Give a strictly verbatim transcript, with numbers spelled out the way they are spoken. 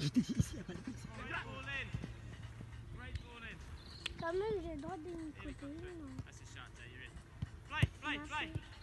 Je t'ai dit ici, il n'y a pas de pizza. Quand même, j'ai le droit de m'écouter. That's a shot, you're in. Fly, fly, fly!